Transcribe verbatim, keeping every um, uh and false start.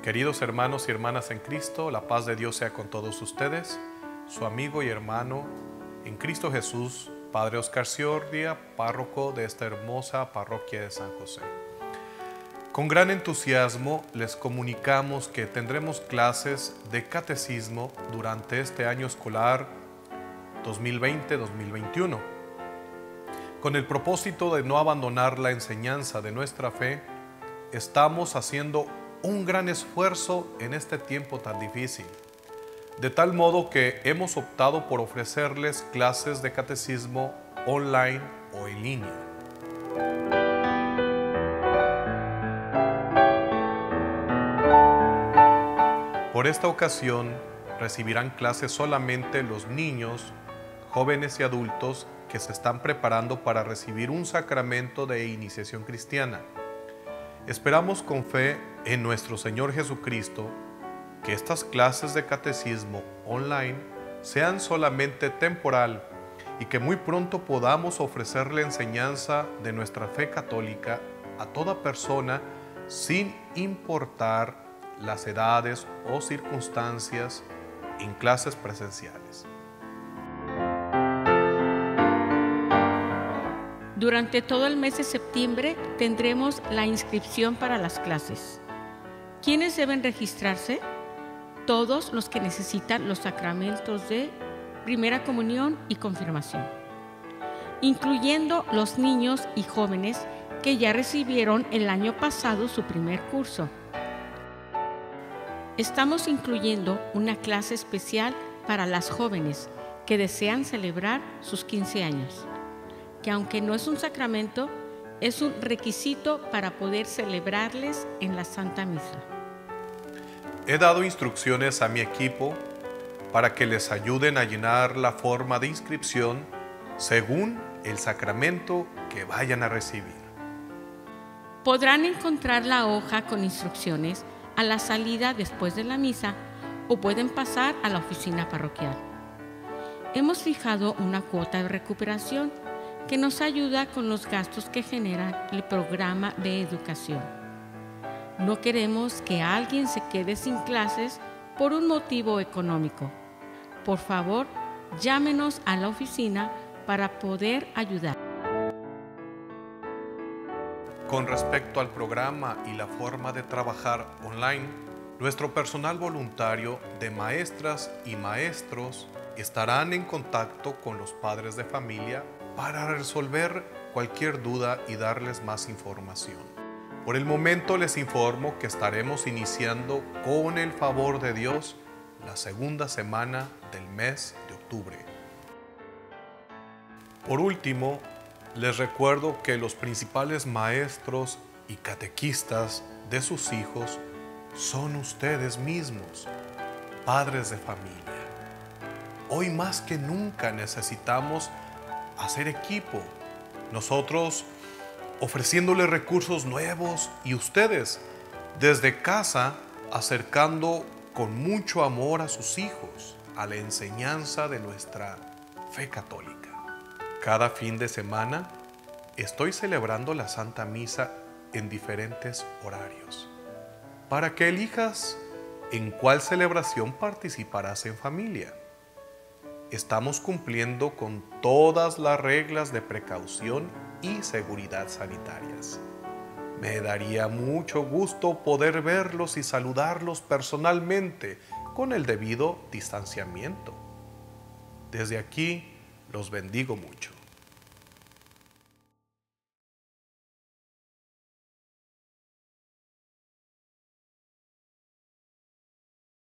Queridos hermanos y hermanas en Cristo, la paz de Dios sea con todos ustedes. Su amigo y hermano en Cristo Jesús, Padre Oscar Ciordia, párroco de esta hermosa parroquia de San José. Con gran entusiasmo les comunicamos que tendremos clases de catecismo durante este año escolar dos mil veinte dos mil veintiuno. Con el propósito de no abandonar la enseñanza de nuestra fe, estamos haciendo un gran esfuerzo en este tiempo tan difícil, de tal modo que hemos optado por ofrecerles clases de catecismo online o en línea. Por esta ocasión recibirán clases solamente los niños, jóvenes y adultos que se están preparando para recibir un sacramento de iniciación cristiana. Esperamos con fe en nuestro Señor Jesucristo que estas clases de catecismo online sean solamente temporal y que muy pronto podamos ofrecer la enseñanza de nuestra fe católica a toda persona sin importar las edades o circunstancias en clases presenciales. Durante todo el mes de septiembre tendremos la inscripción para las clases. ¿Quiénes deben registrarse? Todos los que necesitan los sacramentos de primera comunión y confirmación, incluyendo los niños y jóvenes que ya recibieron el año pasado su primer curso. Estamos incluyendo una clase especial para las jóvenes que desean celebrar sus quince años, que aunque no es un sacramento, es un requisito para poder celebrarles en la Santa Misa. He dado instrucciones a mi equipo para que les ayuden a llenar la forma de inscripción según el sacramento que vayan a recibir. Podrán encontrar la hoja con instrucciones a la salida después de la misa o pueden pasar a la oficina parroquial. Hemos fijado una cuota de recuperación que nos ayuda con los gastos que genera el programa de educación. No queremos que alguien se quede sin clases por un motivo económico. Por favor, llámenos a la oficina para poder ayudar. Con respecto al programa y la forma de trabajar online, nuestro personal voluntario de maestras y maestros estarán en contacto con los padres de familia para resolver cualquier duda y darles más información. Por el momento les informo que estaremos iniciando, con el favor de Dios, la segunda semana del mes de octubre. Por último, les recuerdo que los principales maestros y catequistas de sus hijos son ustedes mismos, padres de familia. Hoy más que nunca necesitamos hacer equipo, nosotros ofreciéndole recursos nuevos y ustedes desde casa acercando con mucho amor a sus hijos a la enseñanza de nuestra fe católica. Cada fin de semana estoy celebrando la Santa Misa en diferentes horarios para que elijas en cuál celebración participarás en familia. Estamos cumpliendo con todas las reglas de precaución y seguridad sanitarias. Me daría mucho gusto poder verlos y saludarlos personalmente con el debido distanciamiento. Desde aquí los bendigo mucho.